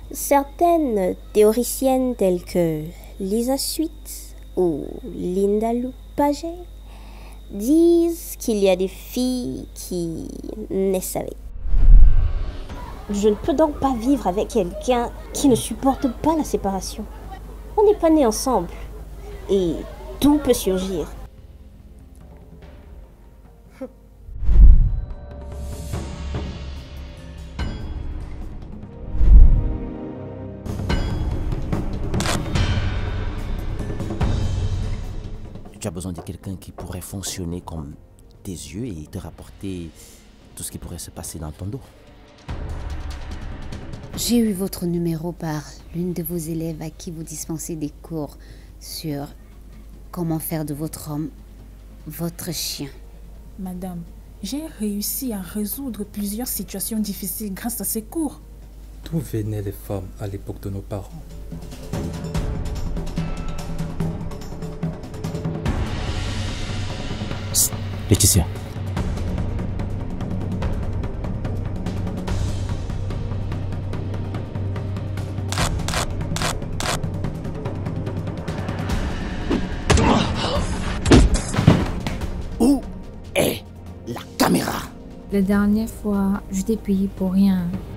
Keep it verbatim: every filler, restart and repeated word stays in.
Certaines théoriciennes telles que Lisa Sweet ou Linda Lepage disent qu'il y a des filles qui naissent avec. Je ne peux donc pas vivre avec quelqu'un qui ne supporte pas la séparation. On n'est pas nés ensemble et tout peut surgir. Tu as besoin de quelqu'un qui pourrait fonctionner comme tes yeux et te rapporter tout ce qui pourrait se passer dans ton dos. J'ai eu votre numéro par l'une de vos élèves à qui vous dispensez des cours sur comment faire de votre homme votre chien. Madame, j'ai réussi à résoudre plusieurs situations difficiles grâce à ces cours. D'où venaient les femmes à l'époque de nos parents? Psst, Laetitia. Où est la caméra? La dernière fois, je t'ai payé pour rien.